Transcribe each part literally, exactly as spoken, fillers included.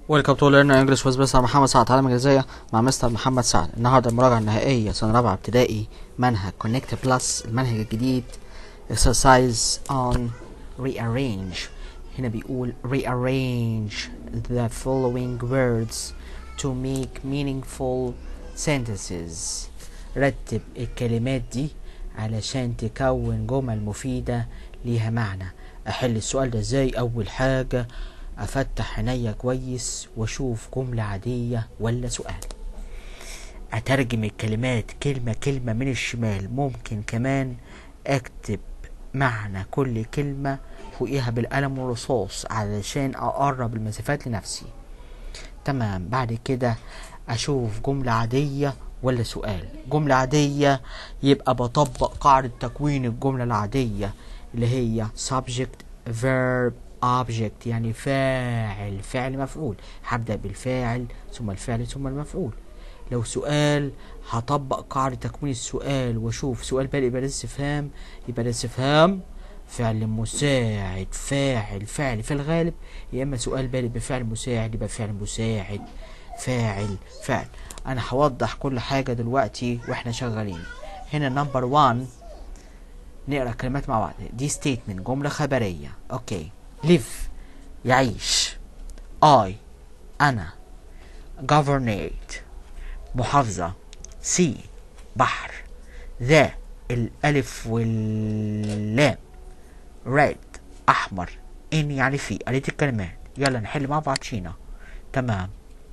ويلكم تو ليرن انجلش ويز مستر محمد سعد. تعلم انجليزيه مع مستر محمد سعد. النهارده المراجعه النهائيه سنه رابعه ابتدائي منهج كونكت بلس، المنهج الجديد. exercise on rearrange. هنا بيقول rearrange the following words to make meaningful sentences. رتب الكلمات دي علشان تكون جمل مفيدة ليها معنى. احل السؤال ده ازاي؟ اول حاجة افتح عينيا كويس واشوف جملة عادية ولا سؤال. اترجم الكلمات كلمة كلمة من الشمال. ممكن كمان اكتب معنى كل كلمة فوقيها بالقلم والرصاص علشان اقرب المسافات لنفسي. تمام. بعد كده اشوف جملة عادية ولا سؤال. جملة عادية يبقى بطبق قاعدة تكوين الجملة العادية اللي هي subject verb object، يعني فاعل فعل مفعول. هبدأ بالفاعل ثم الفعل ثم المفعول. لو سؤال هطبق قاعدة تكوين السؤال واشوف سؤال بادئ بالاستفهام، يبقى الاستفهام فعل مساعد فاعل فعل في الغالب، يا اما سؤال بادئ بفعل مساعد يبقى فعل مساعد فاعل فعل. انا هوضح كل حاجة دلوقتي واحنا شغالين. هنا نمبر وان نقرأ كلمات مع بعض. دي statement جملة خبرية. اوكي. live يعيش. I أنا. governate محافظة. sea بحر. the الألف واللام. red أحمر. in يعني في. قريت الكلمات. يلا نحل مع بعض شينا. تمام.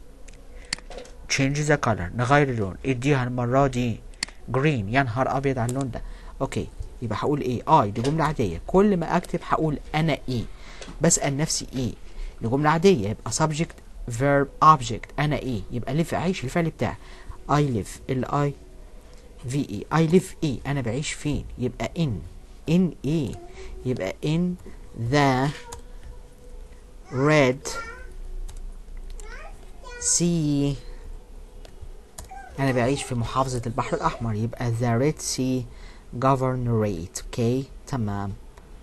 change the color نغير اللون. اديها المرة دي green. يا نهار أبيض على اللون ده. اوكي. يبقى هقول ايه؟ اي دي جملة عادية. كل ما اكتب هقول انا ايه، بسأل نفسي ايه. دي جملة عادية يبقى subject verb object. انا ايه يبقى live اعيش الفعل بتاعي. I live ال I V E. I live ايه؟ انا بعيش فين؟ يبقى in. in ايه؟ يبقى in the red sea. انا بعيش في محافظة البحر الاحمر يبقى the red sea governorate. اوكي. تمام.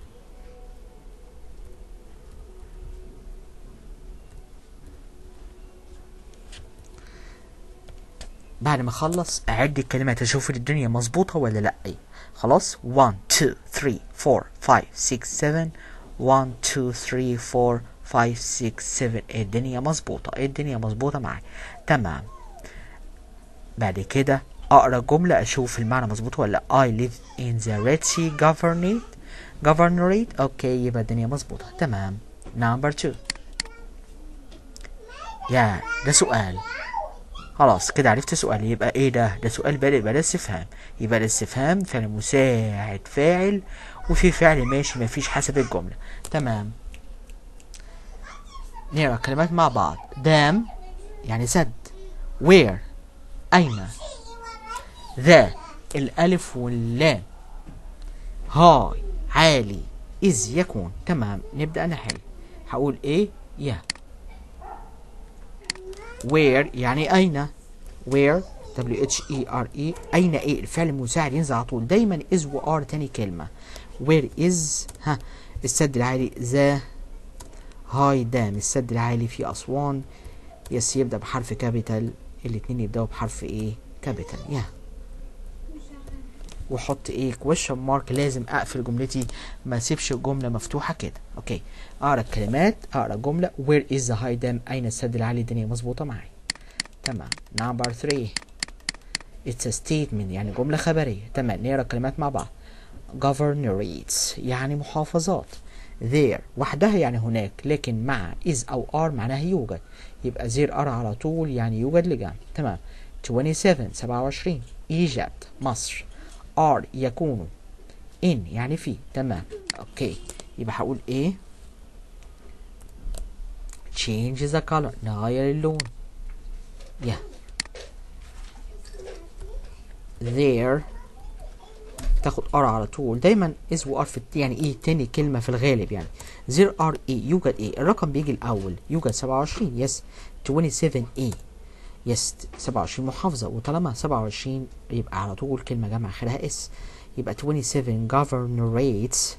بعد ما اخلص اعد الكلمات اشوف الدنيا مظبوطه ولا لا. خلاص. واحد اتنين تلاتة أربعة خمسة ستة سبعة. واحد اتنين تلاتة أربعة خمسة ستة سبعة. الدنيا مظبوطه الدنيا مظبوطه معايا. تمام. بعد كده اقرا جمله اشوف المعنى مظبوط ولا لا. I live in the Red Sea governorate governorate. اوكي يبقى الدنيا مظبوطه. تمام. نمبر اتنين. يا ده سؤال. خلاص كده عرفت سؤال. يبقى ايه ده؟ ده سؤال بادئ بلا استفهام. يبقى الاستفهام فعل مساعد فاعل وفي فعل ماشي مفيش حسب الجملة. تمام. نقرا كلمات مع بعض. دام يعني سد. where أين. ذا الألف واللام. هاي عالي. إذ يكون. تمام. نبدأ نحل. هقول ايه؟ يا where يعني أين. where W H E R E. أين إيه؟ الفعل المساعد ينزل على طول دايما is و are تاني كلمة. where is ها السد العالي. ذا هاي دام السد العالي في أسوان. يس يبدأ بحرف كابيتال. الاتنين يبدأوا بحرف ايه؟ كابيتال. يا وحط ايه؟ question mark. لازم اقفل جملتي ما اسيبش الجملة مفتوحة كده. اوكي. اقرا الكلمات. اقرا جملة where is the high dam. اين السد العالي. الدنيا مظبوطة معايا. تمام. نمبر ثلاثة. it's a statement يعني جملة خبرية. تمام. نقرا الكلمات مع بعض. governorates يعني محافظات. there وحدها يعني هناك، لكن مع is أو are معناها يوجد. يبقى there are على طول يعني يوجد لجنب. تمام. سبعة وعشرين سبعة وعشرين. Egypt مصر. are يكون. in يعني في. تمام. اوكي. يبقى هقول ايه؟ change the color نغير اللون. yeah there تاخد ار على طول دايما. is و are في يعني ايه تاني كلمة في الغالب يعني. there are ايه يوجد ايه. الرقم بيجي الاول. يوجد سبعة وعشرين. يس سبعة وعشرين ايه. يس سبعة وعشرين محافظة. وطالما سبعة وعشرين يبقى على طول كلمة جمع اخرها اس. يبقى سبعة وعشرين governorates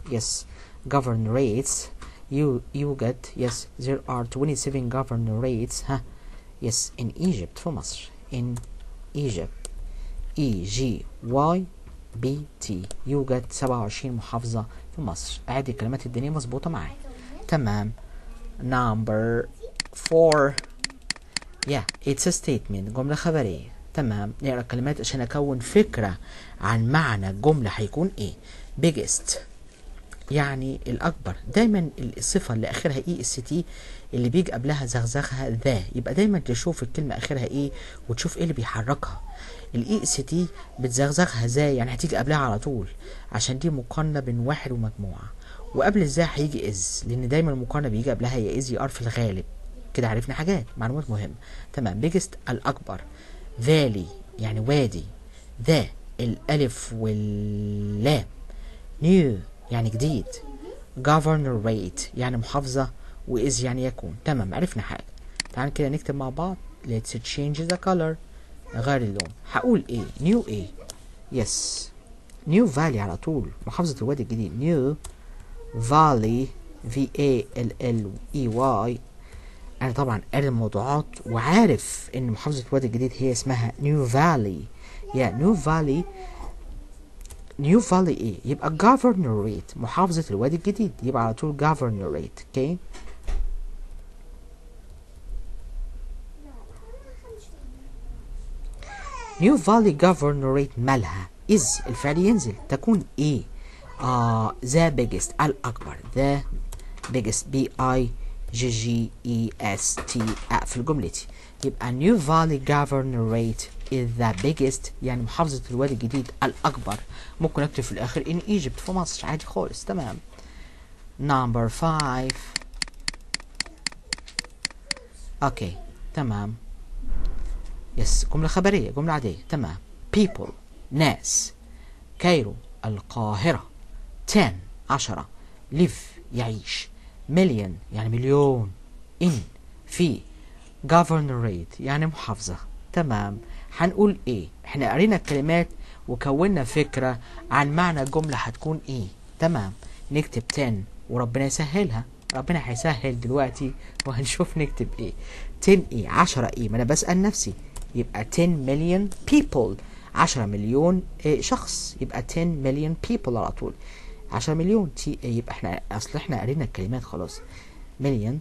yes governorates you يوجد yes there are twenty-seven governorates ها yes in Egypt في مصر in Egypt E G Y B T يوجد سبعة وعشرين محافظة في مصر. أعد الكلمات الدينية مظبوطة معايا. تمام. number four yeah it's a statement جملة خبرية. تمام. نقرأ الكلمات عشان أكون فكرة عن معنى الجملة هيكون إيه. biggest يعني الأكبر. دايما الصفة اللي آخرها إي اس تي اللي بيجي قبلها زغزغها ذا، يبقى دايما تشوف الكلمة آخرها إيه وتشوف إيه اللي بيحركها. الاي اس تي بتزغزغها ذا يعني هتيجي قبلها على طول عشان دي مقارنة بين واحد ومجموعة، وقبل الذا هيجي از لأن دايما المقارنة بيجي قبلها يا از يا ار في الغالب. كده عرفنا حاجات معلومات مهمة. تمام. بيجست الأكبر. فالي يعني وادي. ذا الألف واللام. نيو يعني جديد. governorate يعني محافظة، وإز يعني يكون. تمام عرفنا حاجة. تعال كده نكتب مع بعض. let's change the color. غير اللون. هقول ايه؟ نيو ايه؟ يس نيو فالي على طول محافظة الوادي الجديد. نيو فالي في اي ال ال اي واي. انا طبعا قاري الموضوعات وعارف ان محافظة الوادي الجديد هي اسمها نيو فالي. يا نيو فالي. نيو فالي ايه؟ يبقى governorate محافظة الوادي الجديد، يبقى على طول governorate. اوكي. نيو فالي governorate مالها؟ is الفعل ينزل تكون ايه؟ آه the biggest الأكبر. the biggest b i g g e s t أقفل جملتي. يبقى نيو فالي governorate is the biggest يعني محافظة الوادي الجديد الأكبر. ممكن أكتب في الآخر in Egypt في مصر عادي خالص. تمام. number five. اوكي تمام. يس جملة خبرية جملة عادية. تمام. people ناس. كايرو القاهرة. ten عشرة. live يعيش. million يعني مليون. in في. governorate يعني محافظة. تمام. هنقول ايه؟ احنا قرينا الكلمات وكونا فكرة عن معنى الجملة هتكون ايه. تمام. نكتب ten وربنا يسهلها. ربنا هيسهل دلوقتي وهنشوف نكتب ايه. ten ايه؟ عشرة ايه؟ ما انا بسأل نفسي. يبقى ten million people عشرة مليون إيه شخص. يبقى ten million people على طول. عشرة مليون تي إيه. يبقى احنا اصل احنا قرينا الكلمات خلاص. million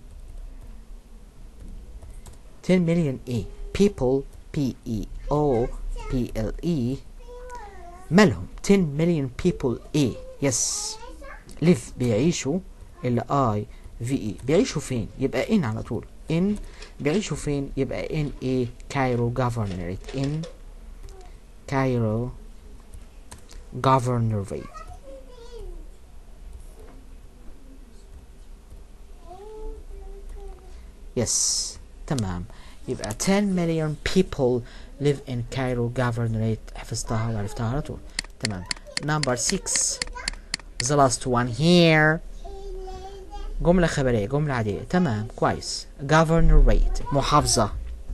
ten million ايه people p e o p l e مالهم ten million people ايه يس live بيعيشوا ال I V E بيعيشوا فين؟ يبقى in على طول. in بيعيشوا فين؟ يبقى in a Cairo governorate. in Cairo governorate. يس تمام. يبقى ten million people live in Cairo governorate. حفظتها وعرفتها على طول. تمام. number six the last one here. جملة خبرية جملة عادية. تمام كويس. governorate محافظة.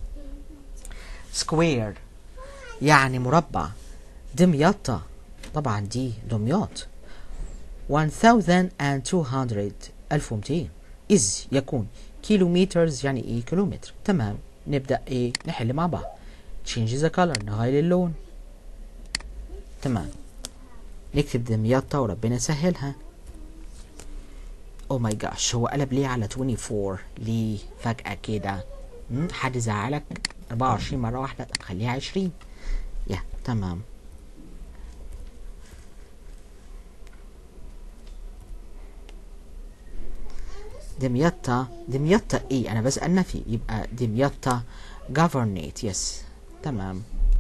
square يعني مربع. دمياط طبعا دي دمياط. one thousand two hundred ألف ومئتين is يكون. كيلومترز يعني ايه كيلومتر. تمام. نبدأ ايه نحل مع بعض. change the color نغير اللون. تمام. نكتب دمياط وربنا يسهلها. او ماي جاش هو قلب ليه على أربعة وعشرين ليه فجأة كده؟ حد زعلك؟ أربعة وعشرين مرة واحدة خليها عشرين. يا تمام. دمياط دمياط ايه؟ انا بسأل نفي. يبقى دمياط governorate. يس تمام.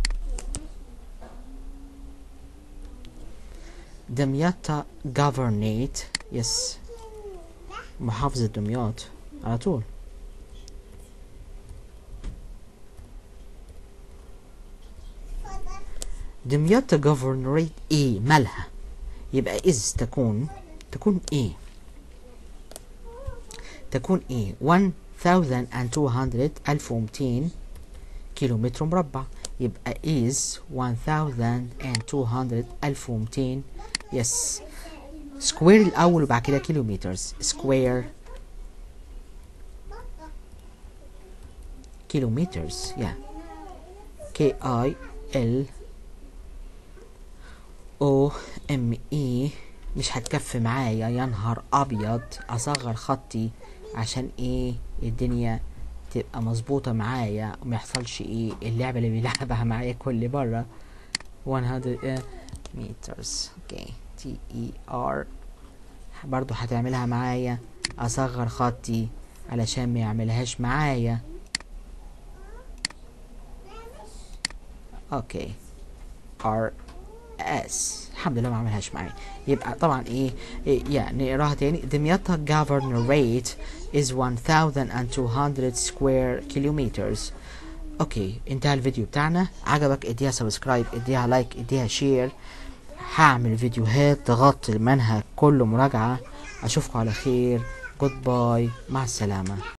دمياط governorate. يس محافظة دمياط على طول. دمياط governorate ايه مالها؟ يبقى is تكون تكون ايه؟ تكون ايه؟ one thousand two hundred ألف ومئتين كيلومتر مربع. يبقى is one thousand two hundred ألف ومئتين. يس سكوير الاول وبعد كده كيلومترز. سكوير كيلومترز يا كي اي ال او ام اي. مش هتكفي معايا يا نهار ابيض. اصغر خطي عشان ايه الدنيا تبقى مظبوطه معايا وما يحصلش ايه اللعبه اللي بيلعبها معايا كل مره. مية مترز. اوكي تي اي ار برضو هتعملها معايا. اصغر خطي علشان ما يعملهاش معايا. اوكي ار اس. الحمد لله ما عملهاش معايا. يبقى طبعا ايه, إيه يعني نقراها تاني. دمياط governorate is one thousand two hundred square kilometers. اوكي انتهى الفيديو بتاعنا. عجبك اديها سبسكرايب، اديها لايك، اديها شير. هعمل فيديوهات تغطي المنهج كله مراجعة. اشوفكم على خير. جود باي، مع السلامة.